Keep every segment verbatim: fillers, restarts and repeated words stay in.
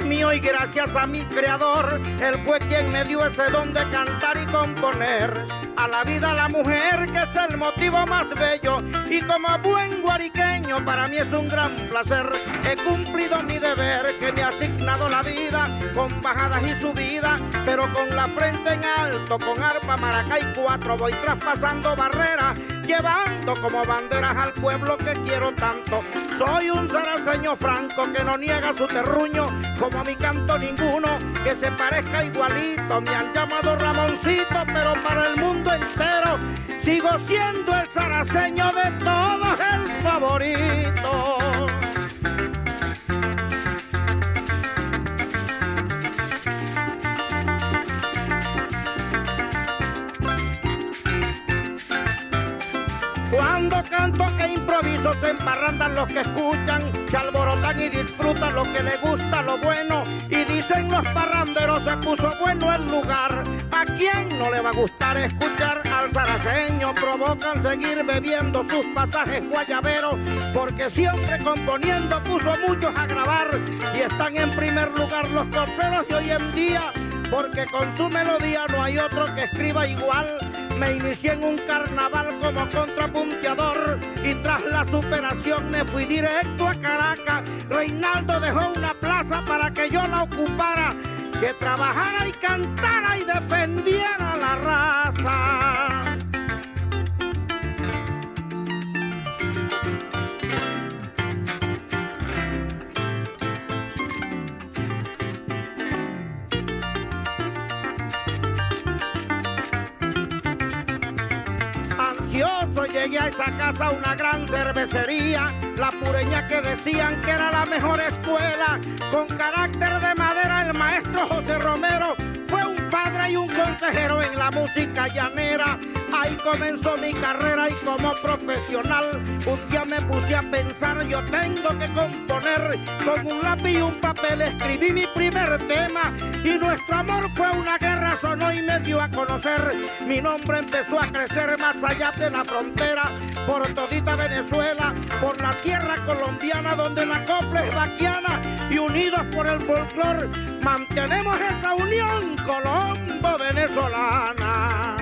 mío y gracias a mi creador, él fue quien me dio ese don de cantar y componer. A la vida la mujer, que es el motivo más bello, y como buen guariqueño para mí es un gran placer. He cumplido mi deber que me ha asignado la vida, con bajadas y subidas, pero con la frente en alto, con arpa, maraca y cuatro voy traspasando barreras, llevando como banderas al pueblo que quiero tanto. Soy un zaraceño franco que no niega su terruño, como a mi canto ninguno que se parezca igualito. Me han llamado Ramoncito, pero para el mundo entero sigo siendo el zaraceño de todos, el favorito. Cuando canto e improviso se emparrandan los que escuchan, se alborotan y disfrutan lo que les gusta, lo bueno, y dicen los parranderos se puso bueno el lugar. ¿A quién no le va a gustar escuchar al zaraceño? Provocan seguir bebiendo sus pasajes guayaberos, porque siempre componiendo puso a muchos a grabar, y están en primer lugar los copleros de hoy en día, porque con su melodía no hay otro que escriba igual. Me inicié en un carnaval como contrapunteador y tras la superación me fui directo a Caracas. Reinaldo dejó una plaza para que yo la ocupara, que trabajara y cantara y defendiera la raza. Llegué a esa casa, una gran cervecería, la Pureña, que decían que era la mejor escuela. Con carácter de madera el maestro José Romero fue un padre y un consejero en la música llanera. Ahí comenzó mi carrera y como profesional un día me puse a pensar, yo tengo que componer. Con un lápiz y un papel escribí mi primer tema y nuestro amor fue una guerra, sonó y me dio a conocer. Mi nombre empezó a crecer más allá de la frontera, por todita Venezuela, por la tierra colombiana donde la copla es vaquiana, y unidos por el folclor mantenemos esa unión colombo-venezolana.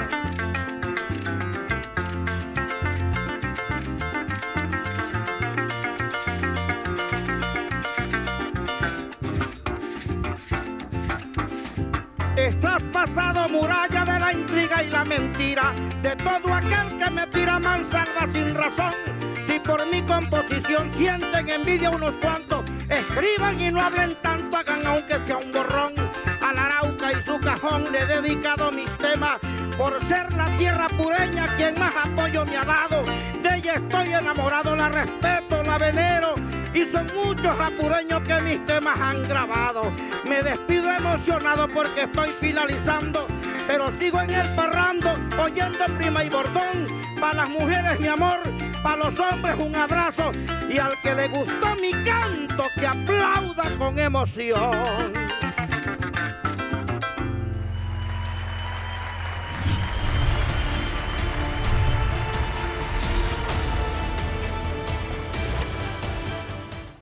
Estás pasado muralla de la intriga y la mentira, de todo aquel que me tira mansalva sin razón. Si por mi composición sienten envidia unos cuantos, escriban y no hablen tanto, hagan aunque sea un borrón. A la Arauca y su cajón le he dedicado mis temas, por ser la tierra pureña quien más apoyo me ha dado. De ella estoy enamorado, la respeto, la venero, y son muchos apureños que mis temas han grabado. Me despido emocionado porque estoy finalizando, pero sigo en el parrando, oyendo Prima y Bordón. Para las mujeres mi amor, para los hombres un abrazo, y al que le gustó mi canto que aplauda con emoción.